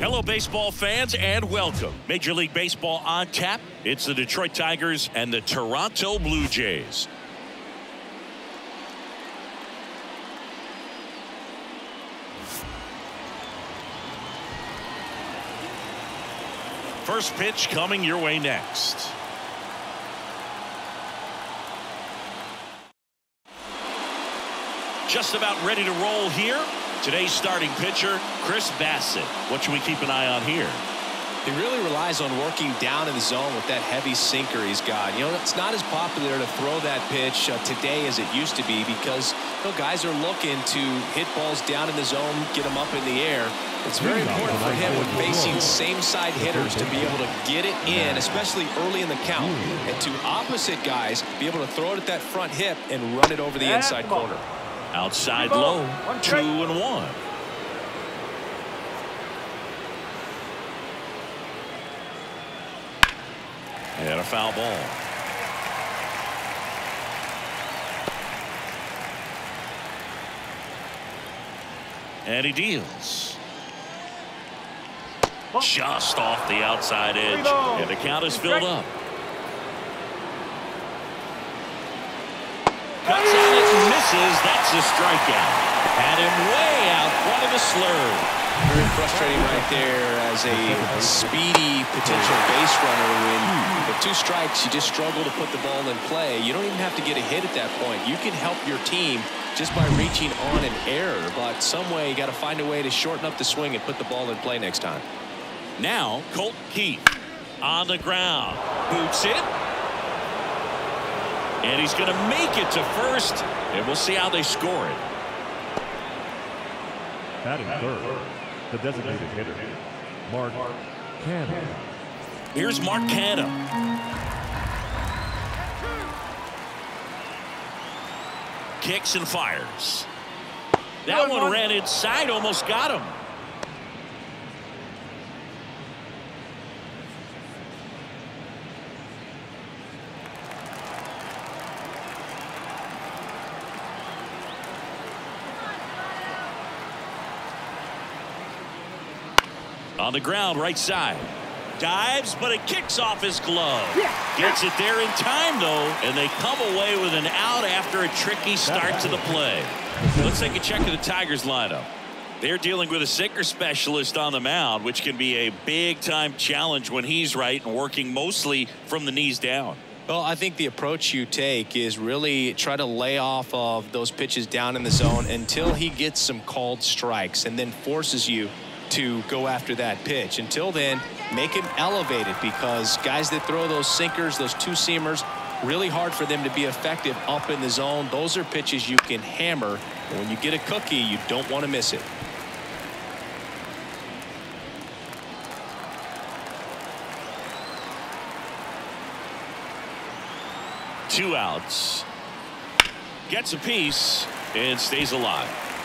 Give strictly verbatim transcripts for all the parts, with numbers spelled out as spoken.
Hello, baseball fans, and welcome. Major League Baseball on tap. It's the Detroit Tigers and the Toronto Blue Jays. First pitch coming your way next. Just about ready to roll here. Today's starting pitcher, Chris Bassitt. What should we keep an eye on here? He really relies on working down in the zone with that heavy sinker he's got. You know, it's not as popular to throw that pitch uh, today as it used to be because you know, guys are looking to hit balls down in the zone, get them up in the air. It's very important for him when facing same-side hitters to be able to get it in, especially early in the count, and to opposite guys be able to throw it at that front hip and run it over the inside corner. Outside low, two and one. And a foul ball. And he deals. Just off the outside edge. And the count is filled up. Cuts on it and misses. That's a strikeout. Had him way out front of the slurve. Very frustrating right there as a speedy potential base runner. When with two strikes, you just struggle to put the ball in play. You don't even have to get a hit at that point. You can help your team just by reaching on an error. But some way, you got to find a way to shorten up the swing and put the ball in play next time. Now, Colt Keith on the ground. Boots it. And he's going to make it to first. And we'll see how they score it. Batting third, the designated hitter, Mark Canha. Here's Mark Canha. Kicks and fires. That one ran inside, almost got him. On the ground, right side. Dives, but it kicks off his glove. Gets it there in time, though, and they come away with an out after a tricky start to the play. Let's take a check of the Tigers lineup. They're dealing with a sinker specialist on the mound, which can be a big-time challenge when he's right and working mostly from the knees down. Well, I think the approach you take is really try to lay off of those pitches down in the zone until he gets some called strikes and then forces you to go after that pitch. Until then, make him elevated because guys that throw those sinkers, those two-seamers, really hard for them to be effective up in the zone. Those are pitches you can hammer. And when you get a cookie, you don't want to miss it. Two outs. Gets a piece and stays alive.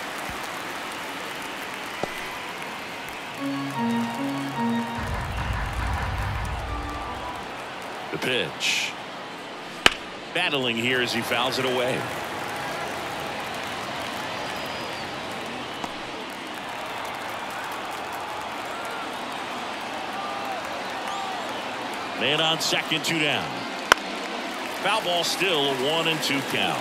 The pitch. Battling here as he fouls it away. Man on second, two down. Foul ball, still a one and two count.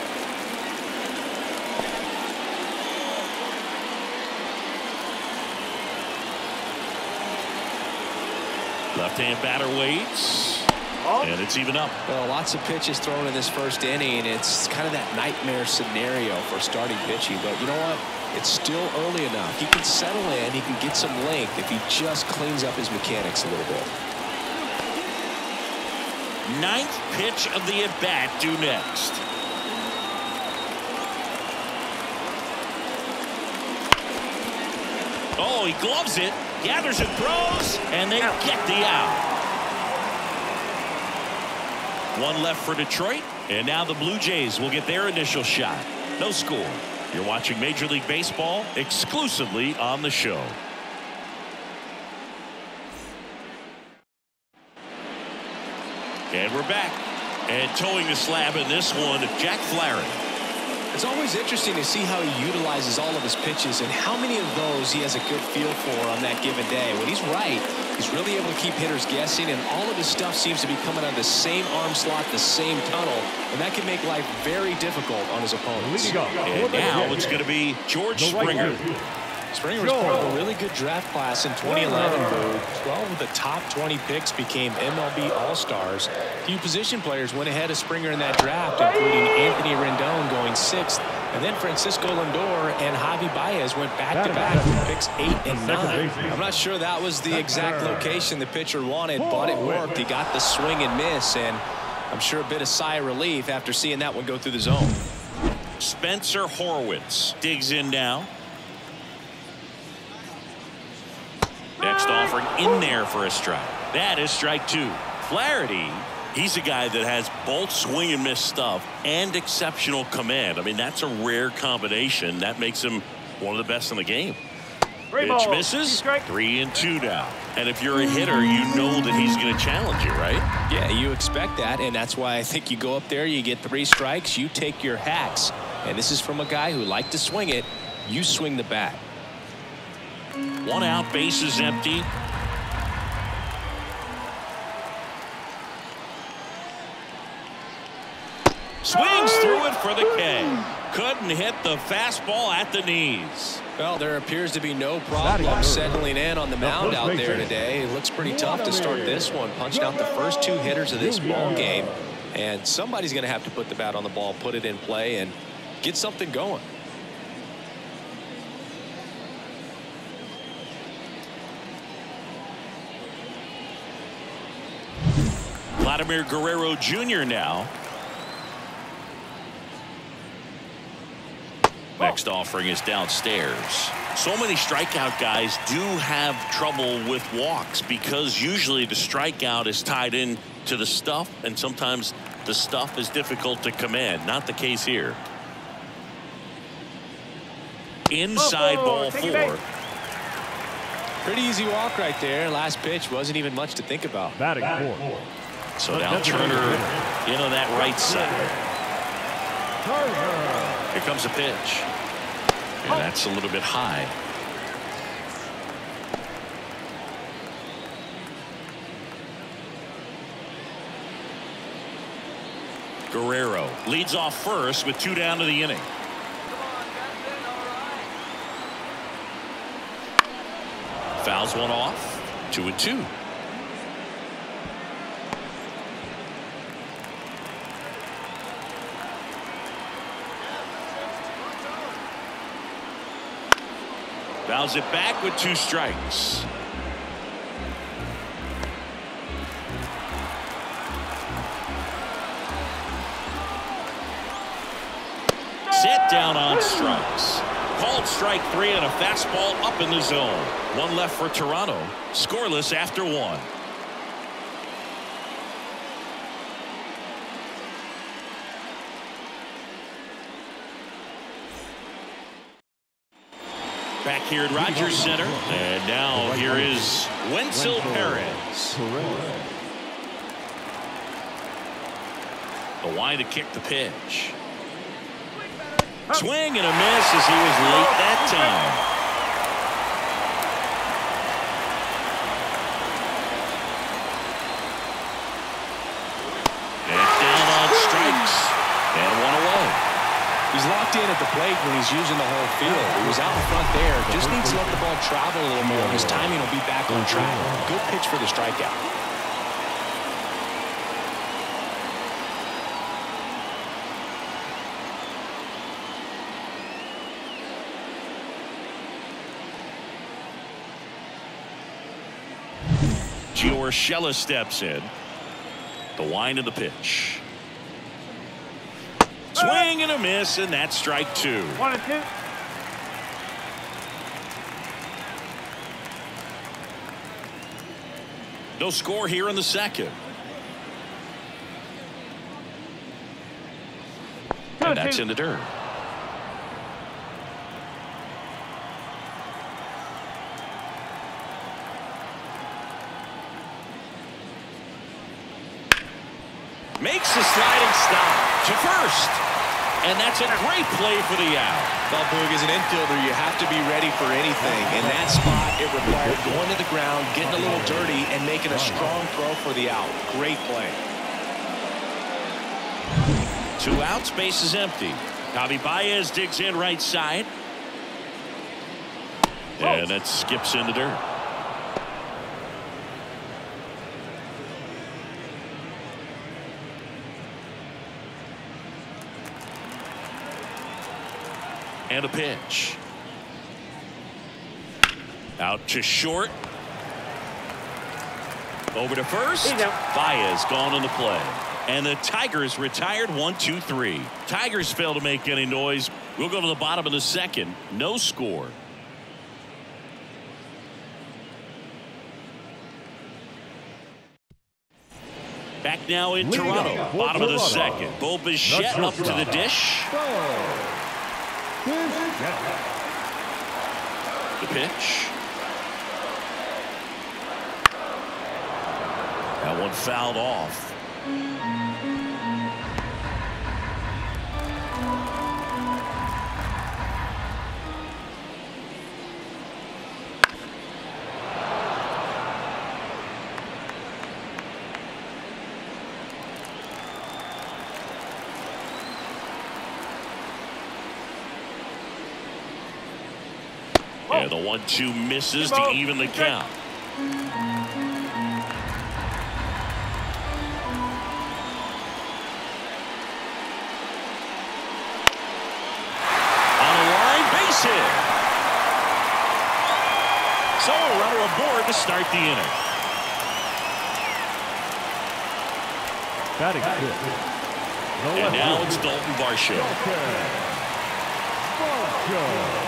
Left-hand batter waits. And it's even up. Well, lots of pitches thrown in this first inning. It's kind of that nightmare scenario for starting pitching. But you know what? It's still early enough. He can settle in. He can get some length if he just cleans up his mechanics a little bit. Ninth pitch of the at-bat due next. Oh, he gloves it, gathers and throws, and they get the out. One left for Detroit, and now the Blue Jays will get their initial shot. No score. You're watching Major League Baseball exclusively on the show. And we're back. And towing the slab in this one, Jack Flaherty. It's always interesting to see how he utilizes all of his pitches and how many of those he has a good feel for on that given day. When he's right, he's really able to keep hitters guessing, and all of his stuff seems to be coming out of the same arm slot, the same tunnel, and that can make life very difficult on his opponents. And now it's going to be George Springer. Springer was part of a really good draft class in twenty eleven, where twelve of the top twenty picks became M L B All-Stars. A few position players went ahead of Springer in that draft, including Anthony Rendon going sixth, and then Francisco Lindor and Javi Baez went back-to-back with picks eight and nine. I'm not sure that was the exact location the pitcher wanted, but it worked. He got the swing and miss, and I'm sure a bit of sigh of relief after seeing that one go through the zone. Spencer Horwitz digs in now. Next offering in there for a strike. That is strike two. Flaherty, he's a guy that has both swing and miss stuff and exceptional command. I mean, that's a rare combination. That makes him one of the best in the game. Pitch misses. Three and two now. And if you're a hitter, you know that he's going to challenge you, right? Yeah, you expect that, and that's why I think you go up there, you get three strikes, you take your hacks. And this is from a guy who liked to swing it. You swing the bat. One out, bases empty. Swings through it for the K. Couldn't hit the fastball at the knees. Well, there appears to be no problem settling in on the mound out there today. It looks pretty tough to start this one. Punched out the first two hitters of this ball game. And somebody's going to have to put the bat on the ball, put it in play, and get something going. Vladimir Guerrero Junior now. Next offering is downstairs. So many strikeout guys do have trouble with walks because usually the strikeout is tied in to the stuff, and sometimes the stuff is difficult to command. Not the case here. Inside ball four. Pretty easy walk right there. Last pitch wasn't even much to think about. Batting four. So now Turner in on that right side. Here comes a pitch. And that's a little bit high. Guerrero leads off first with two down to the inning. Fouls one off. Two and two. Fouls it back with two strikes. Set down on strikes. Called strike three and a fastball up in the zone. One left for Toronto. Scoreless after one. Back here at Rogers Center. And now here is Wenzel Perez. The line to kick the pitch. Swing and a miss as he was late that time. And down on strikes. And one away. He's locked in at the plate when he's using the whole field. He was out in front there. Just needs to let the ball travel a little more. His timing will be back on track. Good pitch for the strikeout. Gio Urshela steps in. The wind of the pitch. Swing and a miss, and that's strike two. One and two. No score here in the second. And that's in the dirt. Makes the sliding stop to first. And that's a great play for the out. Well, Boog, as an infielder, you have to be ready for anything. In that spot, it required going to the ground, getting a little dirty, and making a strong throw for the out. Great play. Two outs, base is empty. Javi Baez digs in right side. And that skips in the dirt. And a pitch. Out to short. Over to first. Baez gone on the play. And the Tigers retired one two three. Tigers fail to make any noise. We'll go to the bottom of the second. No score. Back now in Toronto. Bottom of the second. Bo Bichette up to the dish. The pitch. That one fouled off. And the one two misses to even the count. On the line, base hit. So a runner aboard to start the inning. Batting fifth. And now it's Dalton Varsho. Varsho.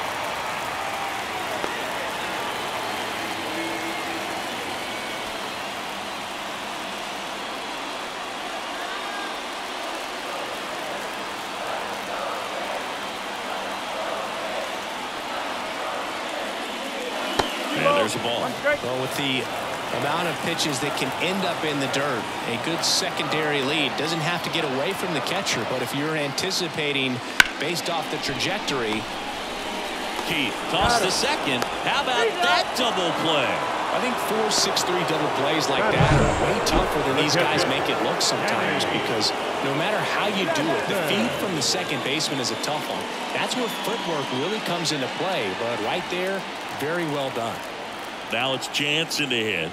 There's a ball. Well, with the amount of pitches that can end up in the dirt, a good secondary lead doesn't have to get away from the catcher, but if you're anticipating based off the trajectory. Keith toss the second. How about that double play? I think four six three double plays like that are way tougher than these guys make it look sometimes, because no matter how you do it, the feed from the second baseman is a tough one. That's where footwork really comes into play, but right there, very well done. Now it's Jansen to hit.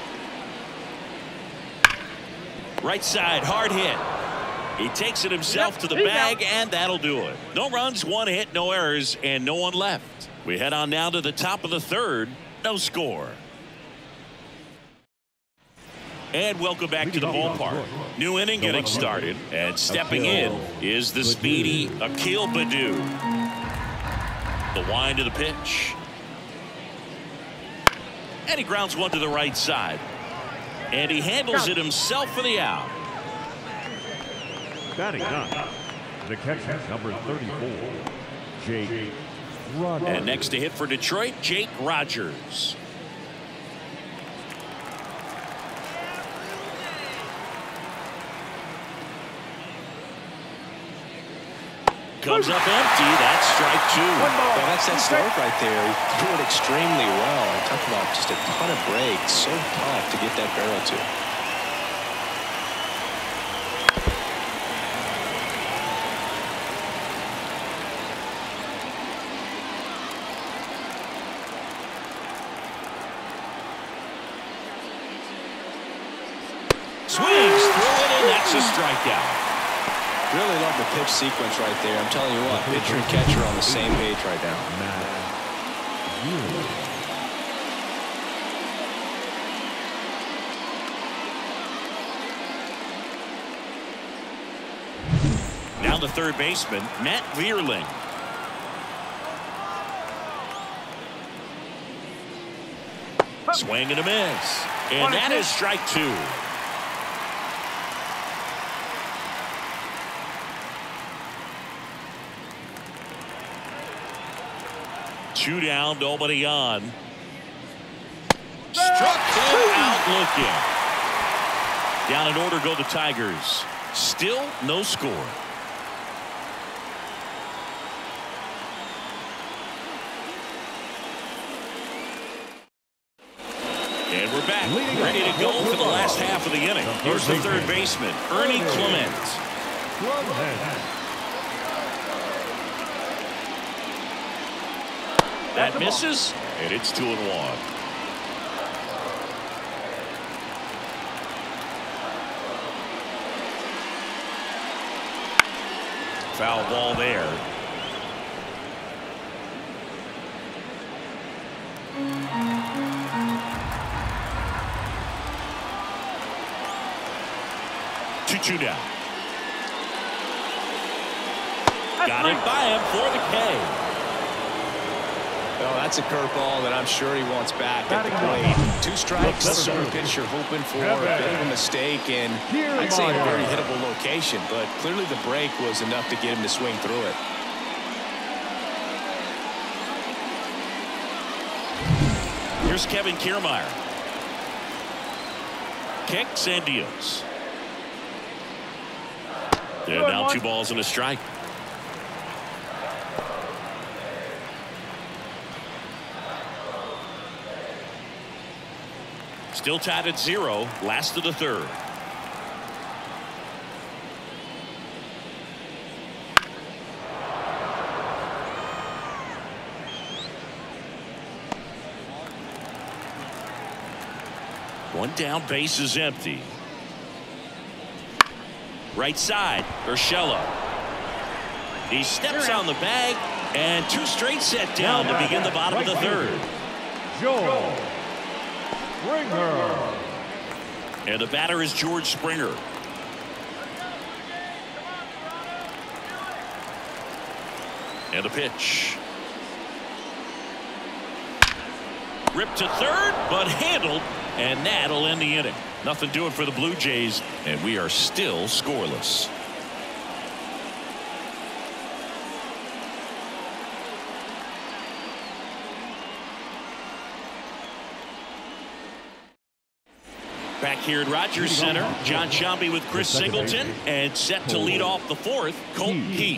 Right side, hard hit. He takes it himself to the bag, and that'll do it. No runs, one hit, no errors, and no one left. We head on now to the top of the third. No score. And welcome back to the ballpark. New inning getting started, and stepping in is the speedy Akil Baddoo. The wind of the pitch. And he grounds one to the right side. And he handles it himself for the out. Batting nine. The catcher, number thirty-four, Jake Rogers. And next to hit for Detroit, Jake Rogers. Comes up empty. That's strike two. Well, that's that start right there. He threw it extremely well. Talk about just a ton of breaks. So tough to get that barrel to. Swings through it, and that's a strikeout. Really love the pitch sequence right there. I'm telling you what, pitcher and catcher on the same page right now. Now the third baseman, Matt Vierling. Swing and a miss. And that is strike two. Two down, nobody on. Struck him out looking. Down in order go the Tigers. Still no score. And we're back, ready to go for the last half of the inning. Here's the third baseman, Ernie Clement. That misses, and it's two and one. Foul ball there. two two down. Got it by him for the K. Oh, that's a curveball that I'm sure he wants back at the plate. Two strikes, the sort of pitch you're hoping for, a bit of a mistake, and I'd say in a very hittable location, but clearly the break was enough to get him to swing through it. Here's Kevin Kiermaier. Kicks and deals. And now two balls and a strike. Still tied at zero, last of the third. One down, base is empty. Right side, Urshela. He steps on the bag, and two straight set down to begin the bottom of the third. Joel Springer. And the batter is George Springer. And the pitch. Ripped to third, but handled, and that'll end the inning. Nothing doing for the Blue Jays, and we are still scoreless. Back here at Rogers Center, John Sciambi with Chris Singleton, and set to lead off the fourth, Colton Keith.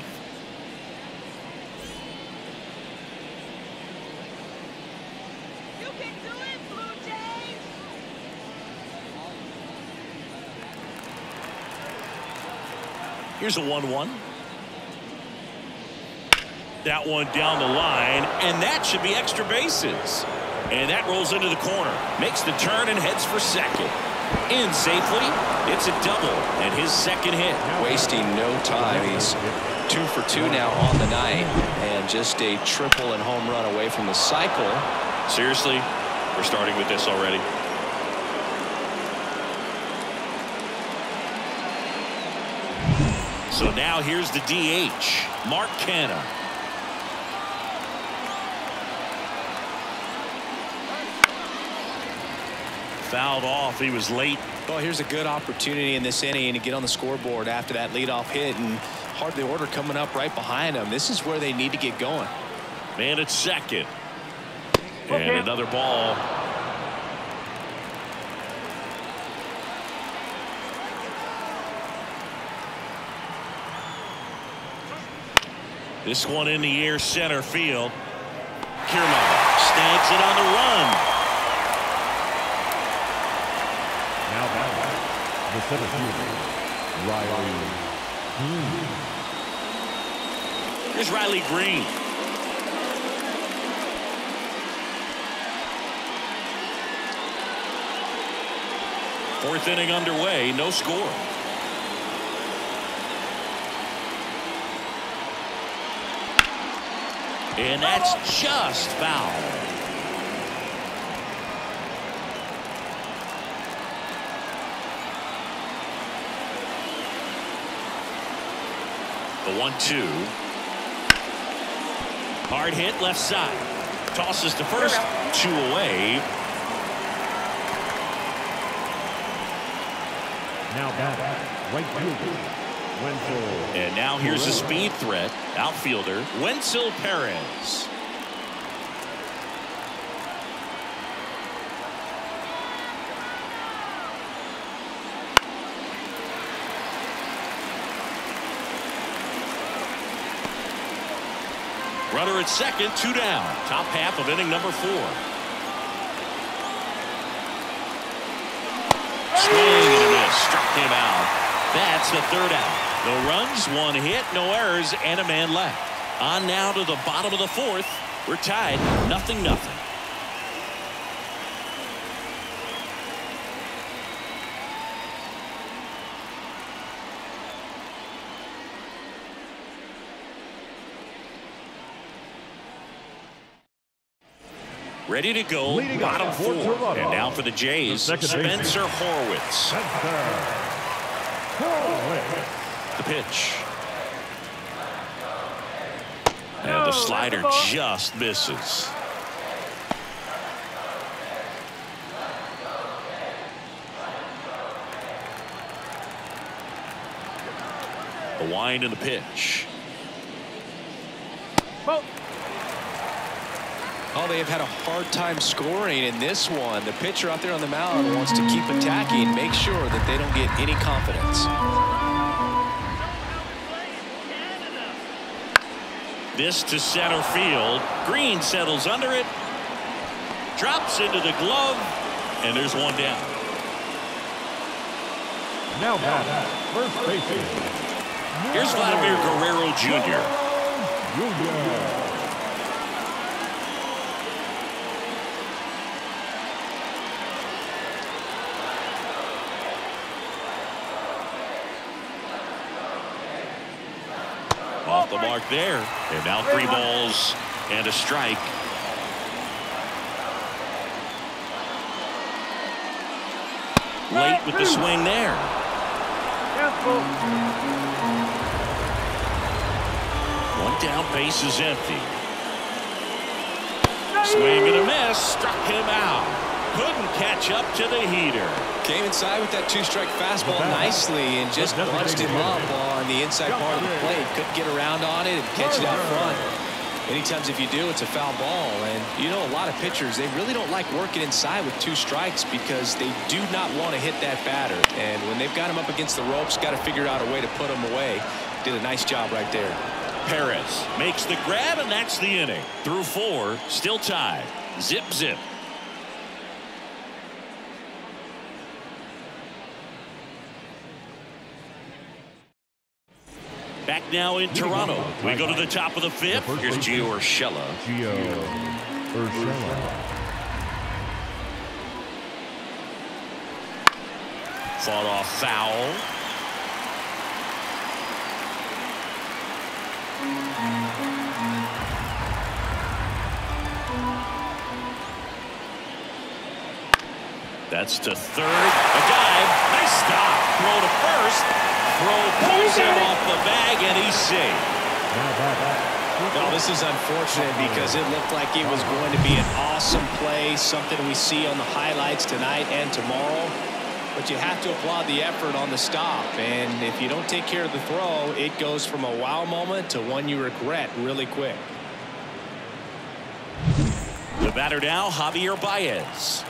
You can do it, Blue Jays! Here's a one one. That one down the line, and that should be extra bases. And that rolls into the corner, makes the turn and heads for second. In safely, it's a double and his second hit. Wasting no time. He's two for two now on the night, and just a triple and home run away from the cycle. Seriously, we're starting with this already. So now here's the D H, Mark Canha. Fouled off. He was late. Well, here's a good opportunity in this inning to get on the scoreboard after that leadoff hit, and hardly order coming up right behind them. This is where they need to get going. Man at second. And another ball. This one in the air, center field. Kiermaier snags it on the run. Now back, the center fielder, Riley Greene. Here's Riley Greene. Fourth inning underway, no score. And that's just foul. The one two. Hard hit left side. Tosses to first. Two away. Now back, right fielder, Wenzel. And now here's a speed threat. Outfielder Wenzel Perez. Runner at second, two down. Top half of inning number four. Swing and a miss. Struck him out. That's the third out. No runs, one hit, no errors, and a man left. On now to the bottom of the fourth. We're tied, nothing, nothing. Ready to go, Leading bottom up four. Toronto. And now for the Jays, The Spencer Horwitz. Spencer Horwitz. The pitch. And the slider just misses. The wind and the pitch. Oh, they have had a hard time scoring in this one. The pitcher out there on the mound wants to keep attacking, make sure that they don't get any confidence. This to center field. Green settles under it. Drops into the glove. And there's one down. Now back, first baseman. Here's Vladimir Guerrero Junior Junior. Off the mark there. And now three balls and a strike. Late with the swing there. One down, base is empty. Swing and a miss. Struck him out. Couldn't catch up to the heater. Came inside with that two-strike fastball nicely and just bunched him up on the inside part of the plate. Couldn't get around on it and catch it out front. Many times if you do, it's a foul ball. And you know, a lot of pitchers, they really don't like working inside with two strikes because they do not want to hit that batter. And when they've got him up against the ropes, got to figure out a way to put him away. Did a nice job right there. Perez makes the grab, and that's the inning. Through four, still tied. Zip, zip. Back now in Toronto. We go to the top of the fifth. Here's Gio Urshela. Gio Urshela. Fought off foul. That's to third. A dive. Nice stop. Throw to first. Throw pulls him off the bag, and he's safe. Well, this is unfortunate because it looked like it was going to be an awesome play, something we see on the highlights tonight and tomorrow. But you have to applaud the effort on the stop. And if you don't take care of the throw, it goes from a wow moment to one you regret really quick. The batter now, Javier Baez.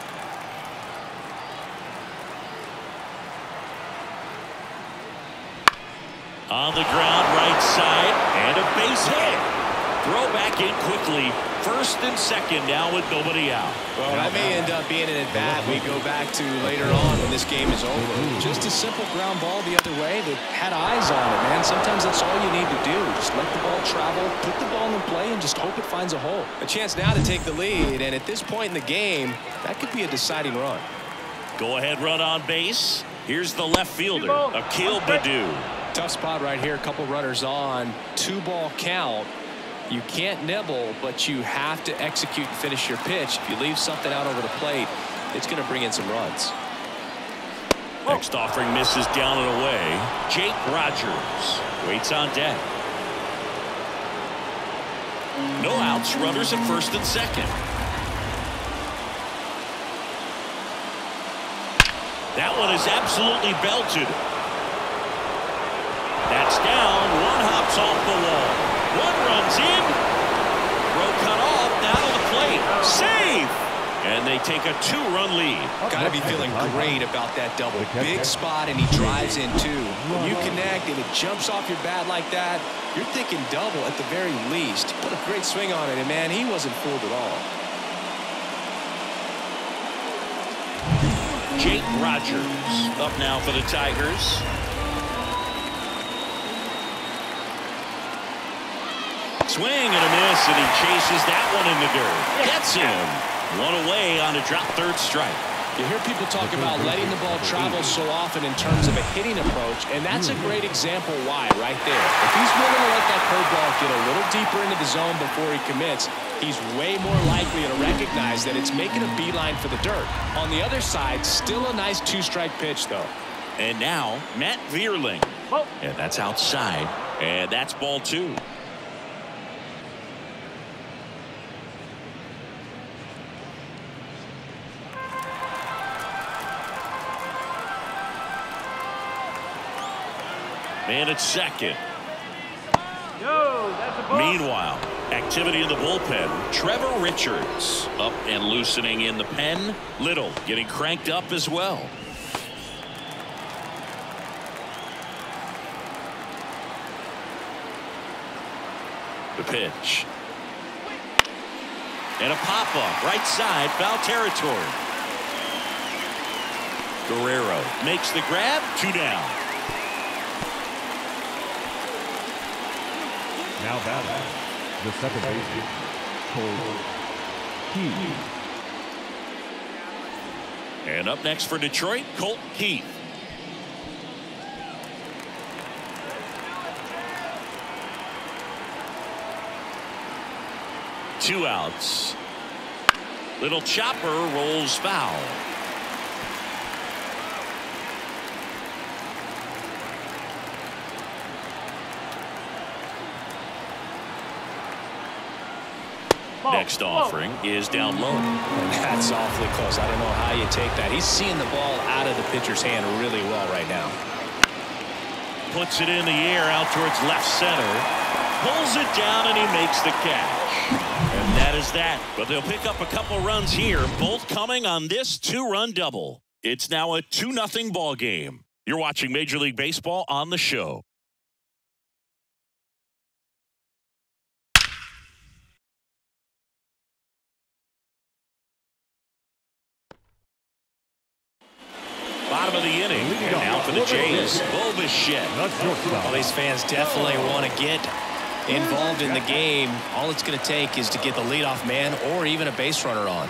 On the ground, right side, and a base hit. Throw back in quickly. First and second now with nobody out. Well, that may end up being an at-bat we go back to later on when this game is over. Just a simple ground ball the other way that had eyes on it, man. Sometimes that's all you need to do. Just let the ball travel, put the ball in play, and just hope it finds a hole. A chance now to take the lead, and at this point in the game, that could be a deciding run. Go ahead run on base. Here's the left fielder, Akil Baddoo. Tough spot right here. A couple runners on. Two ball count. You can't nibble, but you have to execute and finish your pitch. If you leave something out over the plate, it's going to bring in some runs. Next offering misses down and away. Jake Rogers waits on deck. No outs. Runners at first and second. That one is absolutely belted. That's down. One hops off the wall. One runs in. Throw cut off. Now to the plate. Save. And they take a two-run lead. Got to be feeling great about that double. Big spot, and he drives in two. When you connect and it jumps off your bat like that, you're thinking double at the very least. What a great swing on it, and man, he wasn't fooled at all. Jake Rogers up now for the Tigers. Swing and a miss, and he chases that one in the dirt. Gets him. One away on a drop third strike. You hear people talk about letting the ball travel so often in terms of a hitting approach, and that's a great example why right there. If he's willing to let that curveball get a little deeper into the zone before he commits, he's way more likely to recognize that it's making a beeline for the dirt. On the other side, still a nice two-strike pitch, though. And now, Matt Vierling. Oh. And that's outside, and that's ball two. Man at second. Yo, that's a ball. Meanwhile, activity in the bullpen. Trevor Richards up and loosening in the pen. Little getting cranked up as well. The pitch. And a pop-up right side, foul territory. Guerrero makes the grab, two down. Now batting, the second baseman, Cole Keith. And up next for Detroit, Colt Keith. Two outs. Little chopper rolls foul. Next offering is down low. And that's awfully close. I don't know how you take that. He's seeing the ball out of the pitcher's hand really well right now. Puts it in the air out towards left center. Pulls it down and he makes the catch. And that is that. But they'll pick up a couple runs here, both coming on this two-run double. It's now a two nothing ball game. You're watching Major League Baseball on the show. Bottom of the inning. And now for the Jays, Bo Bichette. Well, these fans definitely want to get involved in the game. All it's going to take is to get the leadoff man or even a base runner on.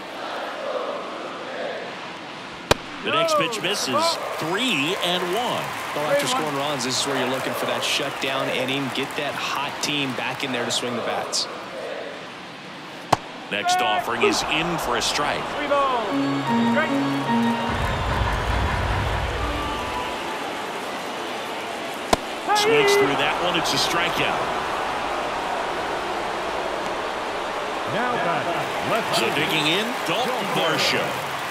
The next pitch misses. Three and one. Well, after scoring runs, this is where you're looking for that shutdown inning. Get that hot team back in there to swing the bats. Next offering is in for a strike. Three balls. Strike. Swings through that one. It's a strikeout. Now batting, left So digging in, Dalton Varsho.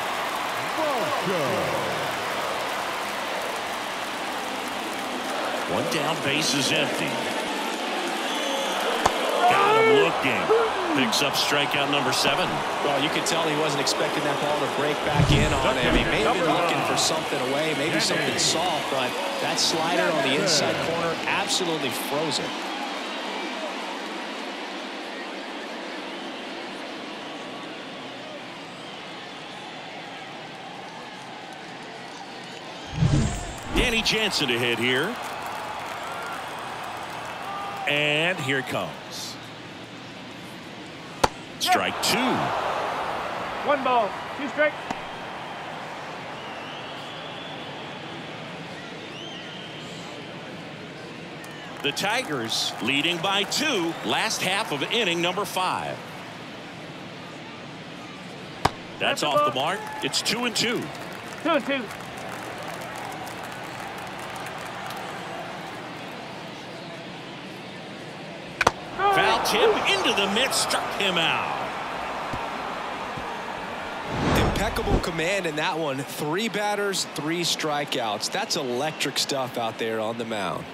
One down, base is empty. Got him looking. Picks up strikeout number seven. Well, you could tell he wasn't expecting that ball to break back in on him. He may have been looking for something away, maybe something soft, but that slider on the inside corner absolutely froze it. Danny Jansen to hit here. And here it comes. Strike two. One ball. Two strikes. The Tigers leading by two. Last half of inning number five. That's off the mark. It's two and two. Two and two. Foul tip into the mitt, struck him out. Impeccable command in that one. Three batters, three strikeouts. That's electric stuff out there on the mound.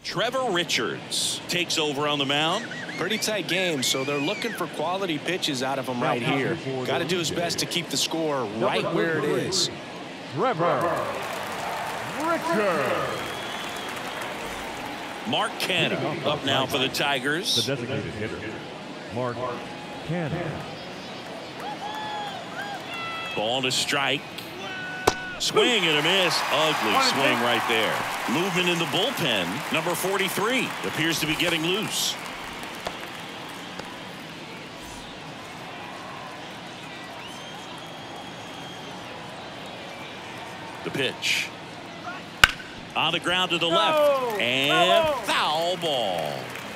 Trevor Richards takes over on the mound. Pretty tight game, so they're looking for quality pitches out of him right here. Got to do his best to keep the score right where it is. Trevor Richards. Mark Canha up now for the Tigers. The designated hitter, Mark Canha. Ball to strike. Swing and a miss. Ugly swing right there. Movement in the bullpen. Number forty-three appears to be getting loose. The pitch. On the ground to the left. And foul ball.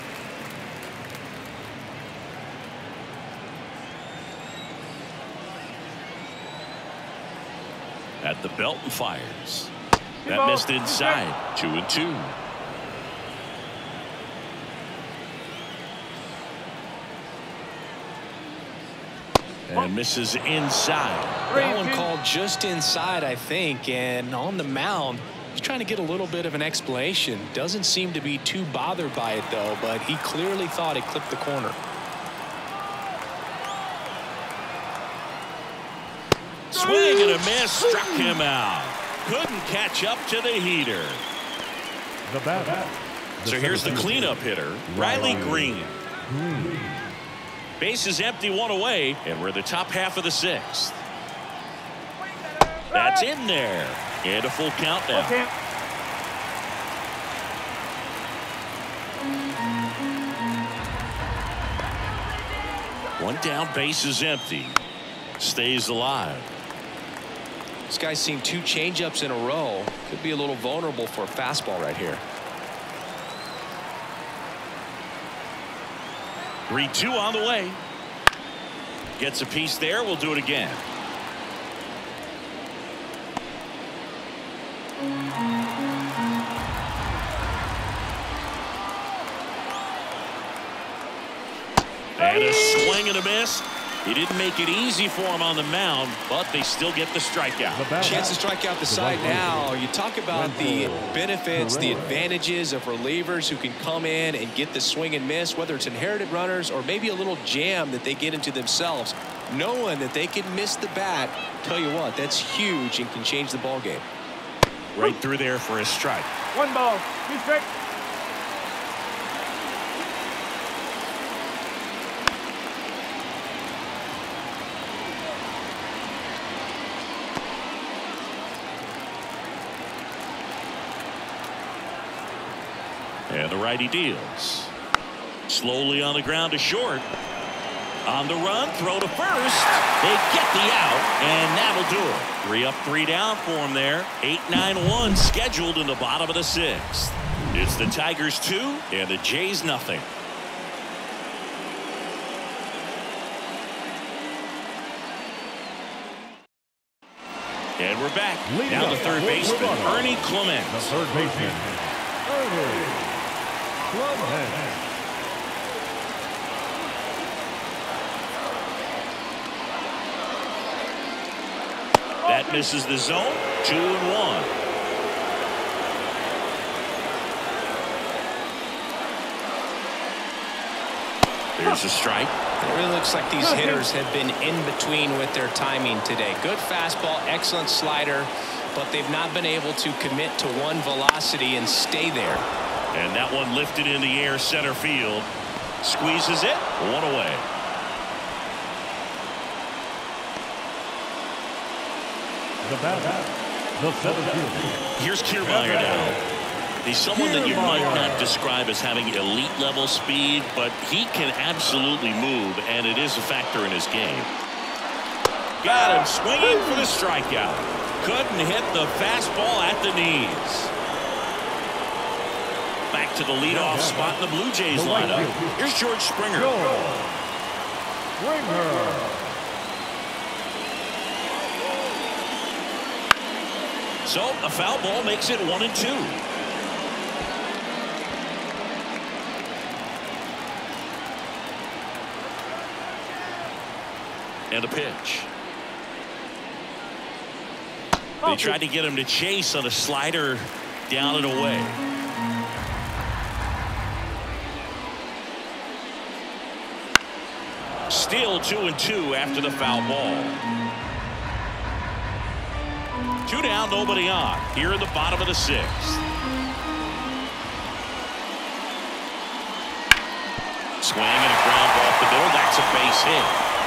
At the belt and fires. That missed inside. Two and two. And misses inside. That one called just inside, I think, and on the mound, he's trying to get a little bit of an explanation. Doesn't seem to be too bothered by it, though, but he clearly thought it clipped the corner. Swing and a miss, struck him out. Couldn't catch up to the heater. The bat. So here's the cleanup hitter, Riley Green. Base is empty, one away, and we're the top half of the sixth. That's in there. And a full count now. One down, base is empty. Stays alive. This guy's seen two changeups in a row. Could be a little vulnerable for a fastball right here. three two on the way. Gets a piece there. We'll do it again. And a swing and a miss. He didn't make it easy for him on the mound, but they still get the strikeout. Chance to strike out the side now. You talk about the benefits, the advantages of relievers who can come in and get the swing and miss, whether it's inherited runners or maybe a little jam that they get into themselves. Knowing that they can miss the bat, tell you what, that's huge and can change the ball game. Right through there for a strike. One ball. Two strikes. And the righty deals. Slowly on the ground to short. On the run, throw to first. They get the out, and that'll do it. Three up, three down for him there. eight nine one scheduled in the bottom of the sixth. It's the Tigers two and the Jays nothing. And we're back. Now the third baseman, Ernie Clement. The third baseman, Ernie Clement. That misses the zone. Two and one. There's a strike. It really looks like these hitters have been in between with their timing today. Good fastball, excellent slider, but they've not been able to commit to one velocity and stay there. And that one lifted in the air center field. Squeezes it. One away. The batter, the center fielder. Here's Kiermaier now. He's someone that you might not describe as having elite level speed, but he can absolutely move, and it is a factor in his game. Got him swinging for the strikeout. Couldn't hit the fastball at the knees. Back to the leadoff spot in the Blue Jays lineup. Here's George Springer. Springer. So a foul ball makes it one and two. And a pitch. They tried to get him to chase on a slider down and away. Still two and two after the foul ball. Two down, nobody on. Here in the bottom of the sixth. Swing and a ground ball off the middle. That's a base hit.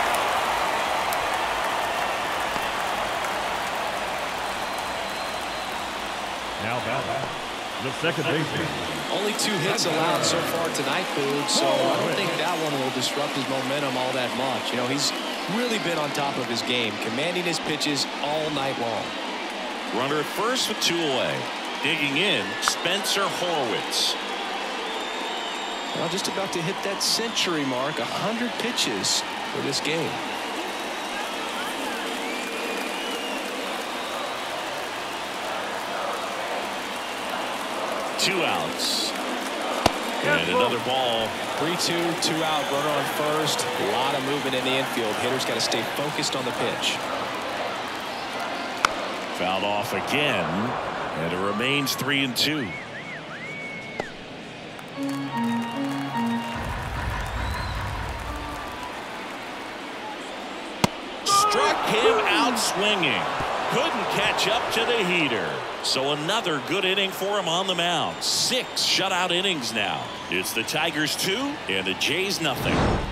Now back. The second baseman. Only two hits allowed so far tonight, Boog, so I don't think that one will disrupt his momentum all that much. You know, he's really been on top of his game, commanding his pitches all night long. Runner at first with two away. Digging in, Spencer Horwitz. Well, just about to hit that century mark, one hundred pitches for this game. Two outs. And another ball. three two, two out, runner on first. A lot of movement in the infield. Hitter's got to stay focused on the pitch. Fouled off again, and it remains three and two. Struck him out swinging. Couldn't catch up to the heater. So another good inning for him on the mound. Six shutout innings now. It's the Tigers two and the Jays nothing.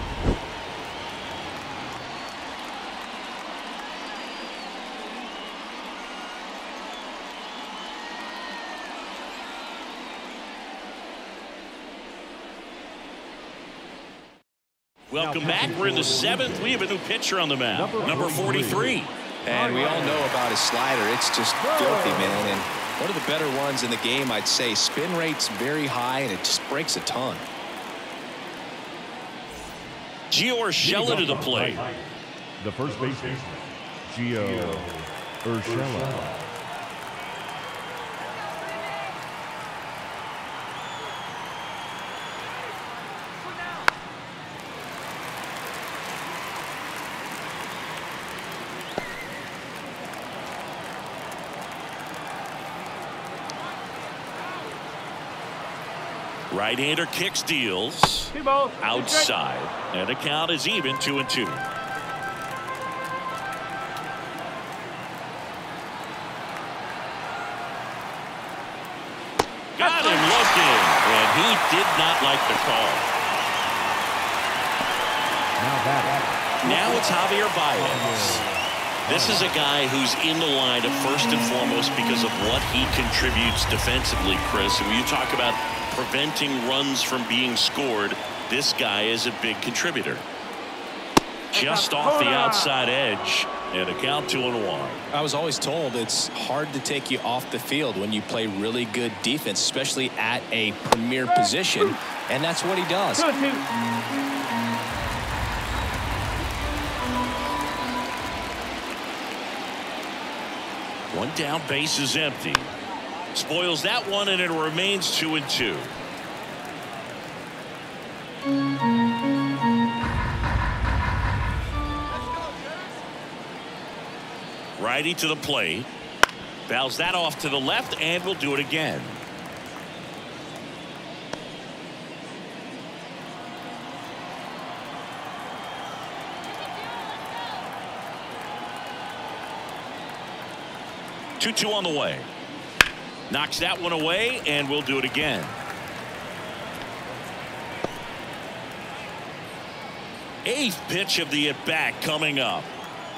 Welcome back. We're in the seventh. We have a new pitcher on the mound. Number forty-three. And we all know about his slider. It's just filthy, man. And one of the better ones in the game, I'd say. Spin rate's very high, and it just breaks a ton. Gio Urshela to the plate. The first baseman, Gio Urshela. Right-hander kicks, deals outside, and the count is even, two and two. Got him looking, and he did not like the call. Now it's Javier Baez. This is a guy who's in the lineup first and foremost because of what he contributes defensively, Chris. And when you talk about preventing runs from being scored, this guy is a big contributor. Just off the outside edge, and a count two and one. I was always told it's hard to take you off the field when you play really good defense, especially at a premier position, and that's what he does. One down, base is empty. Spoils that one, and it remains two and two. Righty to the plate. Fouls that off to the left, and will do it again. two two on the way. Knocks that one away, and we'll do it again. Eighth pitch of the at-bat coming up.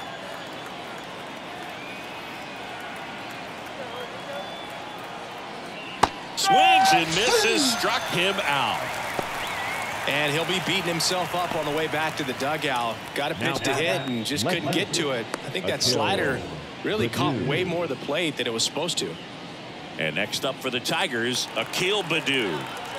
Swings and misses, struck him out. And he'll be beating himself up on the way back to the dugout. Got a pitch to hit and just couldn't get to it. I think that slider really caught way more of the plate than it was supposed to. And next up for the Tigers, Akil Baddoo.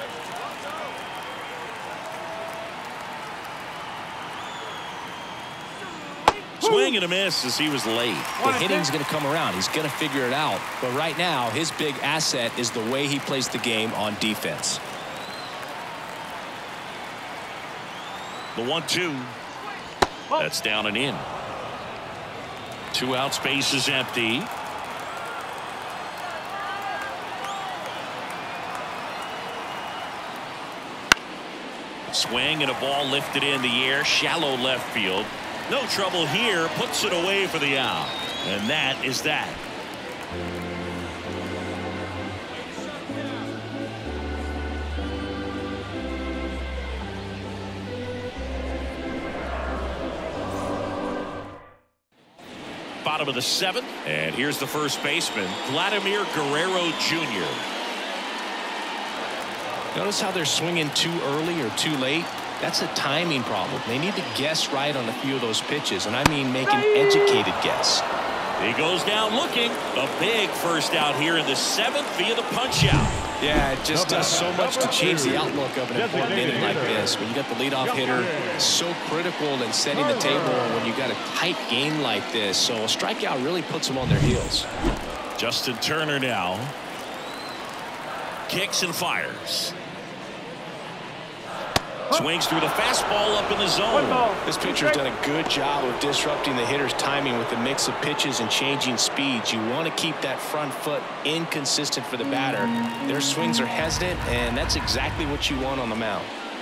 Swing and a miss as he was late. The hitting's going to come around. He's going to figure it out. But right now, his big asset is the way he plays the game on defense. The one two. That's down and in. Two out, space is empty. Swing and a ball lifted in the air, shallow left field. No trouble here, puts it away for the out. And that is that. Bottom of the seventh, and here's the first baseman, Vladimir Guerrero Junior Notice how they're swinging too early or too late. That's a timing problem. They need to guess right on a few of those pitches, and I mean make an educated guess. He goes down looking. A big first out here in the seventh via the punch out. Yeah, it just does so much to change the outlook of an important inning like this. When you got the leadoff hitter, so critical in setting the table when you got a tight game like this. So a strikeout really puts them on their heels. Justin Turner now kicks and fires. Swings through the fastball up in the zone. This pitcher's done a good job of disrupting the hitter's timing with the mix of pitches and changing speeds. You want to keep that front foot inconsistent for the batter. Their swings are hesitant, and that's exactly what you want on the mound.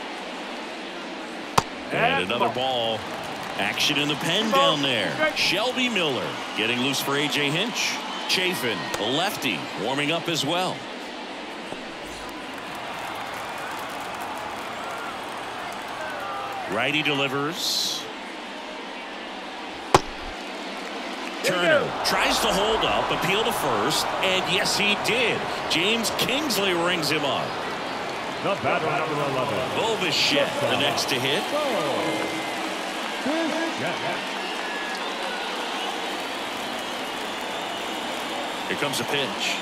And another ball. Action in the pen down there. Shelby Miller getting loose for A J Hinch. Chafin, a lefty, warming up as well. Righty delivers. Turner tries to hold up, appeal to first, and yes, he did. James Kingsley rings him up. The batter, number eleven. Bovichette, the next to hit. Here comes a pitch.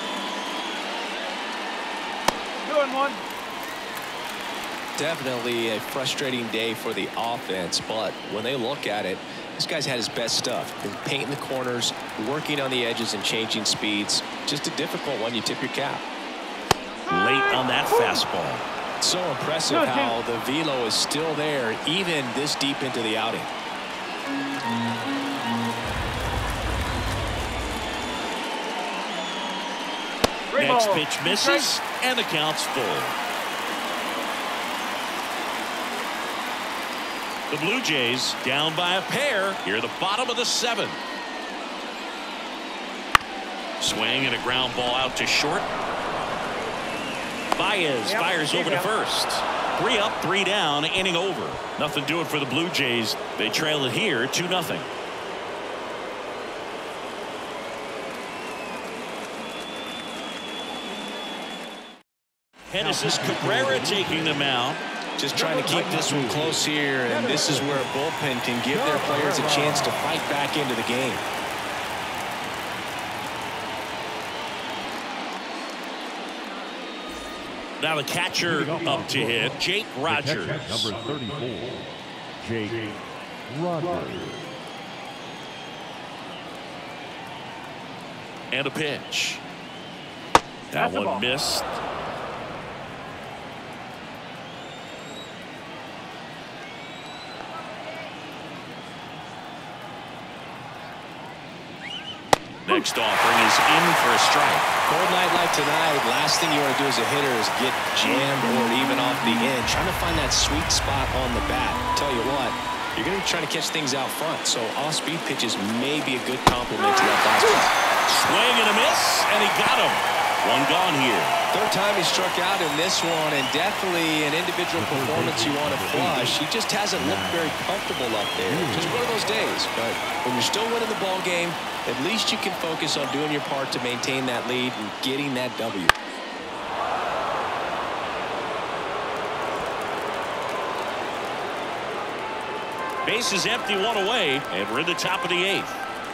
Doing one. Definitely a frustrating day for the offense, but when they look at it, this guy's had his best stuff. Been painting the corners, working on the edges and changing speeds. Just a difficult one. You tip your cap. Late on that fastball. So impressive how the velo is still there even this deep into the outing. Next pitch misses, and the count's full. The Blue Jays down by a pair here at the bottom of the seventh. Swing and a ground ball out to short. Baez yep, fires over to first. Three up, three down, inning over. Nothing doing for the Blue Jays. They trail it here two nothing. Genesis Cabrera taking the mound. Just trying to keep this one close here, and this is where a bullpen can give their players a chance to fight back into the game. Now the catcher up to hit, Jake Rogers. Number thirty-four, Jake Rogers. And a pitch. That one missed. Next offering is in for a strike. Cold night like tonight, last thing you want to do as a hitter is get jammed or even off the end. Trying to find that sweet spot on the bat. Tell you what, you're going to be trying to catch things out front, so off-speed pitches may be a good complement to that fastball. Swing and a miss, and he got him. One gone here. Third time he struck out in this one, and definitely an individual performance you want to flush. He just hasn't looked very comfortable up there. Just one of those days. But when you're still winning the ball game, at least you can focus on doing your part to maintain that lead and getting that W. Base is empty, one away, and we're in the top of the eighth.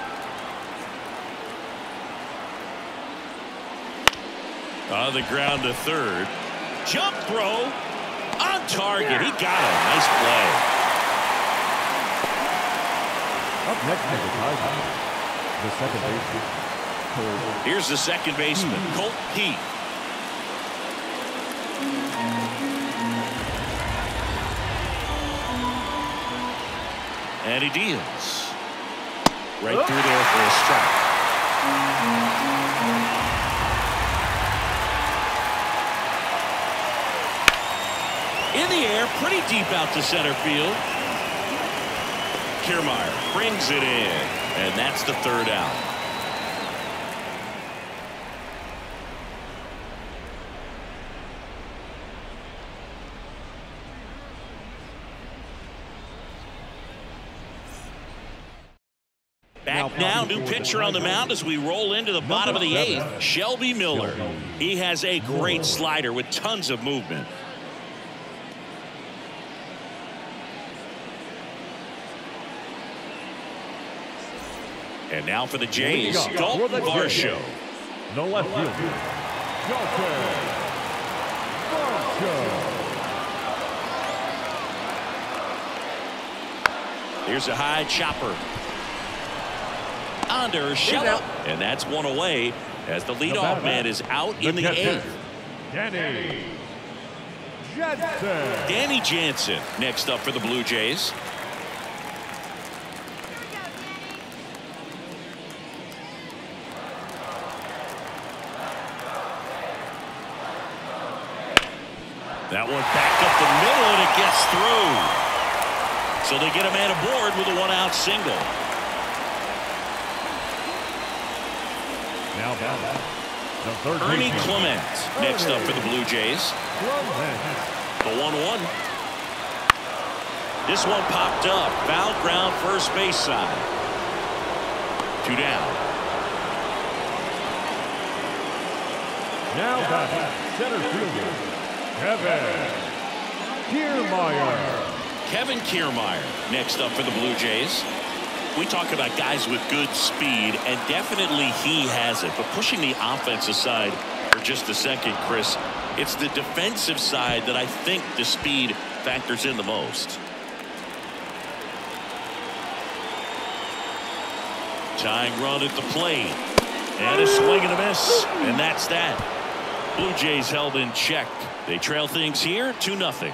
On the ground to third. Jump throw. On target. He got him. Nice play. Up next is the Tigers. The second baseman. Here's the second baseman, Colt Heath. And he deals. Right through there for a strike. In the air, pretty deep out to center field. Kiermaier brings it in, and that's the third out. Back now, new pitcher on the mound as we roll into the bottom of the eighth, Shelby Miller. He has a great slider with tons of movement. And now for the Jays, Dalton Varsho. The left fielder, Dalton Varsho. Here's a high chopper. Under Urshela, and that's one away as the leadoff man is out in the eighth. Danny Jansen. Danny Jansen next up for the Blue Jays. That one back up the middle, and it gets through. So they get a man aboard with a one-out single. Now batting, the third Ernie baseman. Clement next up for the Blue Jays. The one one. This one popped up. Foul ground first base side. Two down. Now batting, center fielder, Kevin Kiermaier. Kevin Kiermaier next up for the Blue Jays. We talk about guys with good speed, and definitely he has it. But pushing the offensive side for just a second, Chris, it's the defensive side that I think the speed factors in the most. Tying run at the plate. And a swing and a miss. And that's that. Blue Jays held in check. They trail things here two nothing.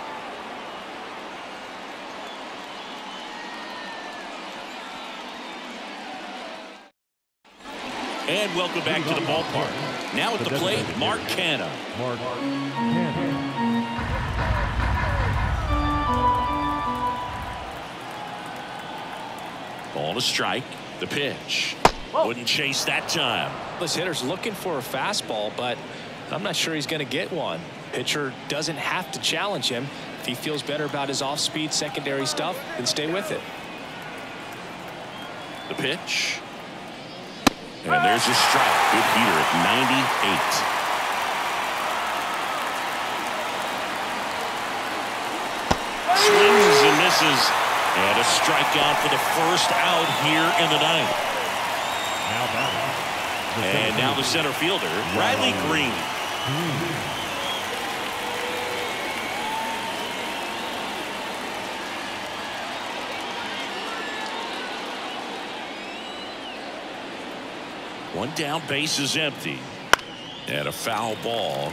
And welcome back to the ballpark. Now at the plate, Mark Canha. Mark Canha. Ball to strike. The pitch. Wouldn't chase that time. This hitter's looking for a fastball, but I'm not sure he's going to get one. Pitcher doesn't have to challenge him. If he feels better about his off-speed secondary stuff, then stay with it. The pitch. And there's a strike. Good heater at ninety-eight. Swings and misses. And a strikeout for the first out here in the ninth. Now batting. And now the center fielder, Riley Green. One down, base is empty. And a foul ball.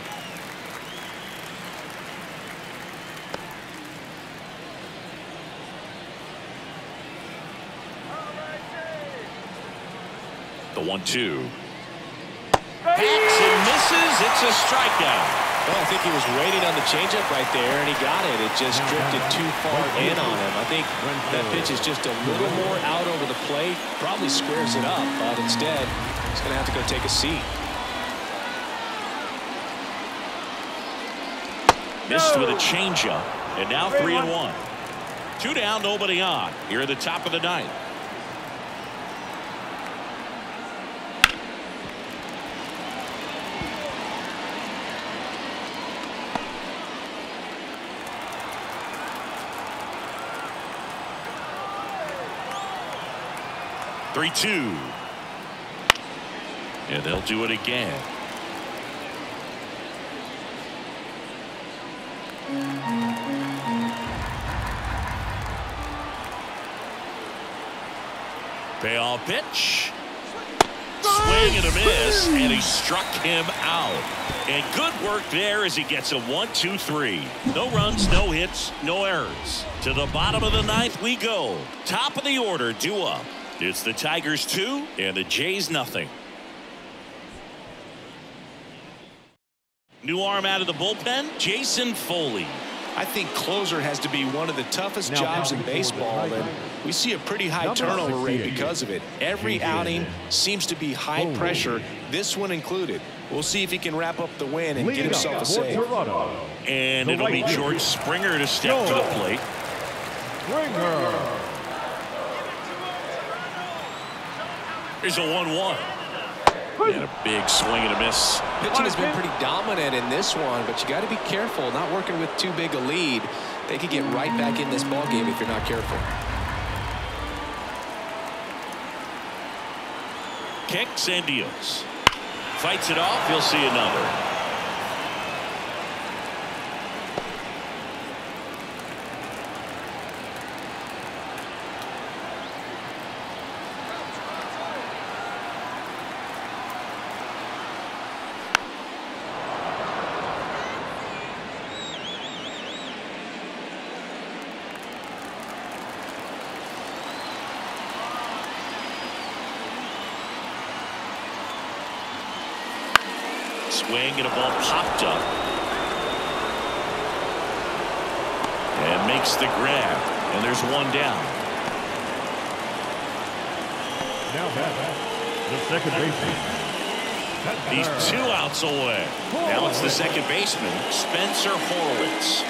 The one two. Hacks and misses. It's a strikeout. Well, I think he was waiting on the changeup right there, and he got it. It just drifted too far in on him. I think that pitch is just a little more out over the plate. Probably squares it up, but instead, he's going to have to go take a seat. Missed with a changeup, and now three and one. Two down, nobody on. Here at the top of the ninth. three two. And they'll do it again. Payoff pitch. Swing and a miss, and he struck him out. And good work there as he gets a one two three. No runs, no hits, no errors. To the bottom of the ninth we go. Top of the order, due up. It's the Tigers two and the Jays nothing. New arm out of the bullpen, Jason Foley. I think closer has to be one of the toughest Now jobs in pounding for the baseball, Tigers. and we see a pretty high Number turnover rate sixty-eight. because of it. Every J J. outing seems to be high Oh. pressure, this one included. We'll see if he can wrap up the win and get Leading himself up a for save. Toronto, And The it'll be right George fielder. Springer to step to the plate. Springer. Here's a one one. And a big swing and a miss. Pitching has been pretty dominant in this one, but you got to be careful, not working with too big a lead. They could get right back in this ball game if you're not careful. Kicks and deals. Fights it off. He'll see another. Swing and a ball popped up. And makes the grab. And there's one down. Now back, the second baseman. He's two outs away. Now it's the second baseman, Spencer Horwitz.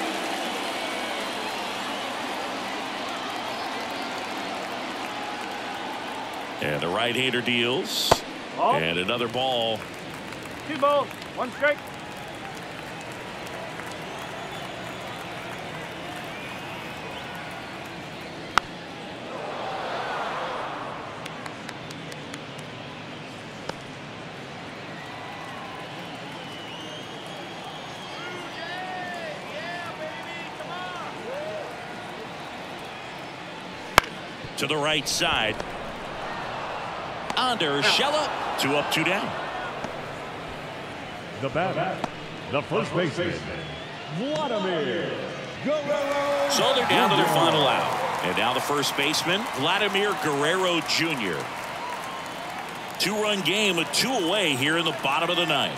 And the right-hander deals. And another ball. Two balls, one strike. To the right side. Under Urshela. Two up, two down. The batter, the first baseman, Vladimir Guerrero. So they're down to their final out. And now the first baseman, Vladimir Guerrero Junior Two-run game with two away here in the bottom of the ninth.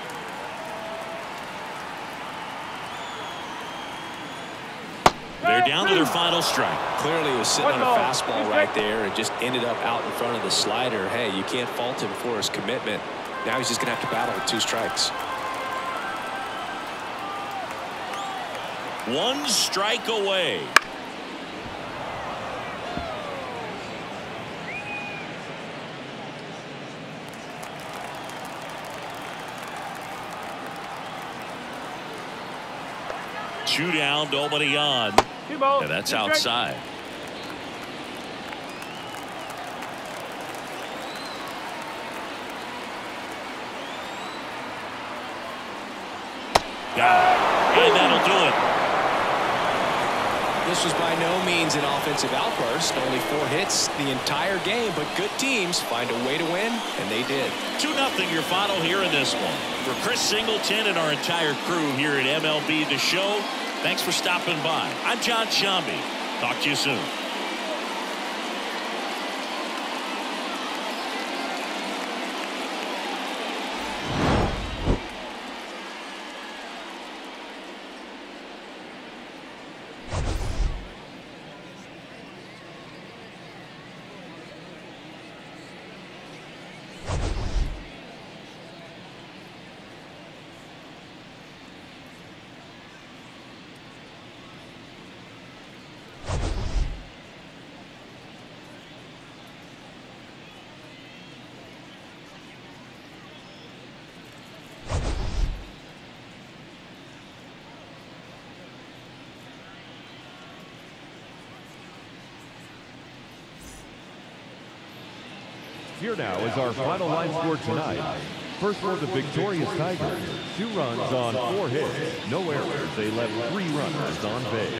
They're down to their final strike. Clearly he was sitting on a fastball right there and just ended up out in front of the slider. Hey, you can't fault him for his commitment. Now he's just going to have to battle with two strikes. One strike away. Two down, nobody on. Two balls. And that's two strikes. outside. Got it. And that'll do it. This was by no means an offensive outburst. Only four hits the entire game, but good teams find a way to win, and they did. two nothing your final here in this one. For Chris Singleton and our entire crew here at M L B The Show, thanks for stopping by. I'm John Shambi. Talk to you soon. Here now is our final line score tonight. First for the victorious Tigers, two runs on four hits, no errors. They left three runners on base.